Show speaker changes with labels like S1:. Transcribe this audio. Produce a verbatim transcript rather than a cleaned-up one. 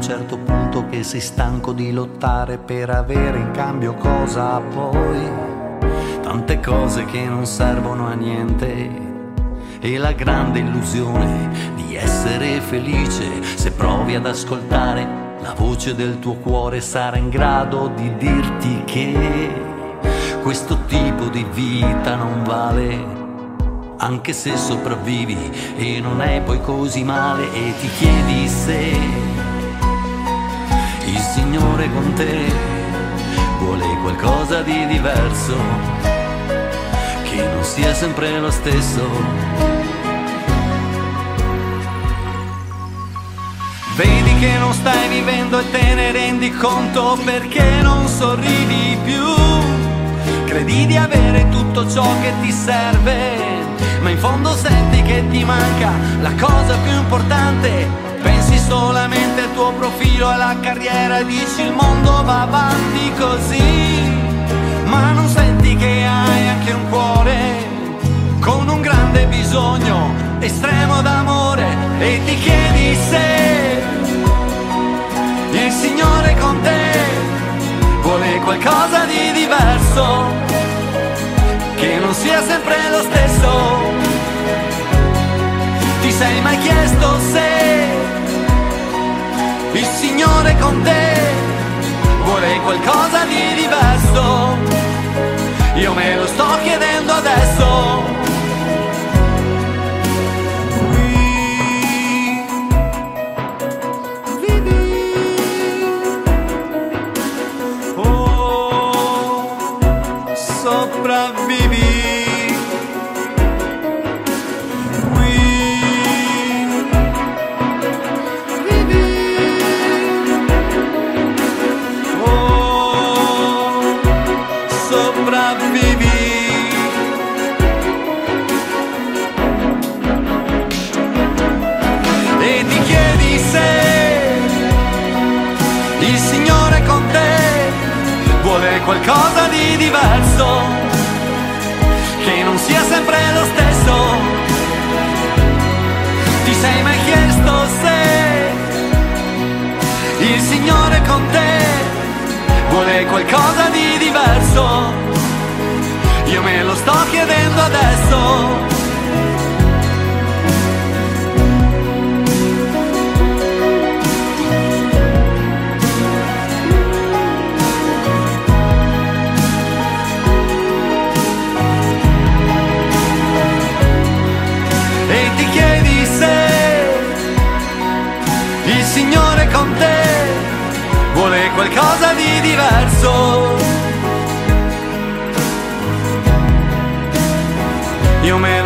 S1: certo punto che sei stanco di lottare per avere in cambio cosa poi? Tante cose che non servono a niente e la grande illusione di essere felice. Se provi ad ascoltare la voce del tuo cuore sarà in grado di dirti che questo tipo di vita non vale, anche se sopravvivi e non è poi così male. E ti chiedi se il Signore con te vuole qualcosa di diverso, che non sia sempre lo stesso. Vedi che non stai vivendo e te ne rendi conto perché non sorridi più. Credi di avere tutto ciò che ti serve, ma in fondo senti che ti manca la cosa più importante. Pensi solamente al tuo profilo, alla carriera e dici il mondo va avanti così, ma non senti che hai anche un cuore con un grande bisogno estremo d'amore. E ti chiedi se il Signore con te vuole qualcosa di diverso, che non sia sempre lo stesso. Ti sei mai chiesto se il Signore con te vuole qualcosa di diverso? Io me lo sto chiedendo adesso. Sopravvivi, qui vivi, oh, sopravvivi. E ti chiedi se il Signore con te vuole qualcosa di diverso, che non sia sempre lo stesso. Ti sei mai chiesto se il Signore con te vuole qualcosa di diverso? Io me lo sto chiedendo adesso. Con te vuole qualcosa di diverso. Io me